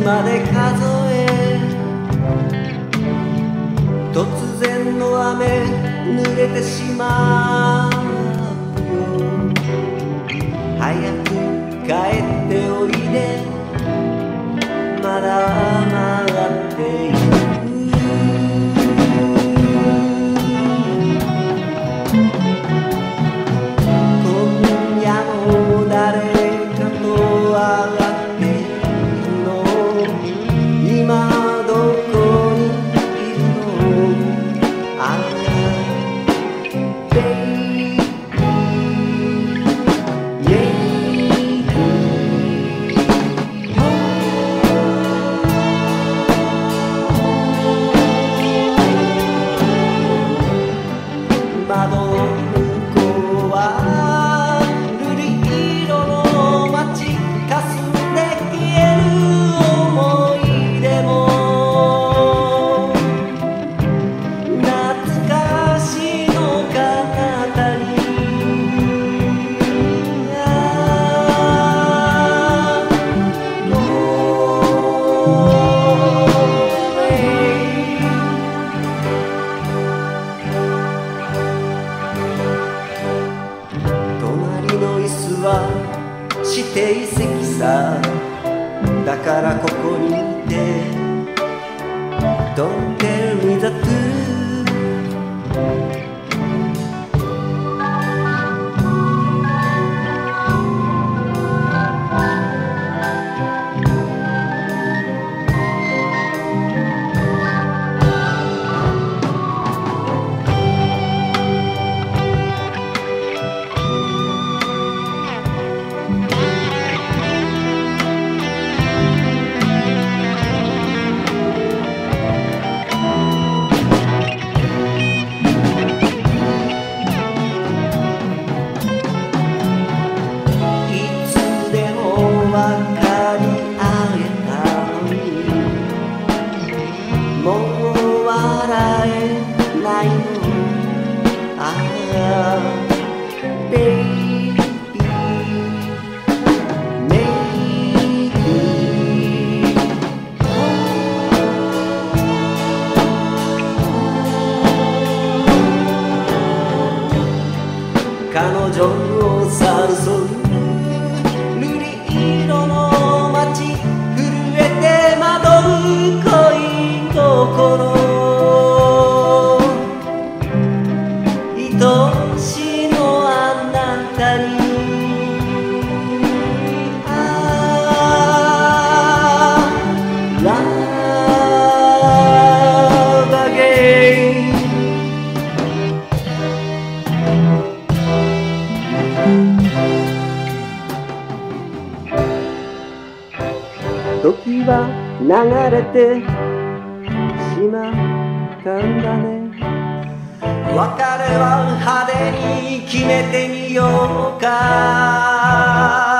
まで数え、突然の雨濡れてしまうよ。早く帰っておいで、まだ待っている。今夜も誰かと上がっているの？今どこにいるの？ああ、ベイビー、窓の向こうは瑠璃色の街、霞んで消える思い出も懐かしの彼方に。隣の椅子は指定席さ、だからここにいて Don't tell me the truth。 分かり合えたのに、もう笑えないの。ああ、ベイビー、メイビー、彼女を誘う色の街、震えて惑う恋心、愛しのあなたに。Love again。時は流れてしまったんだね。別れは派手に決めてみようか。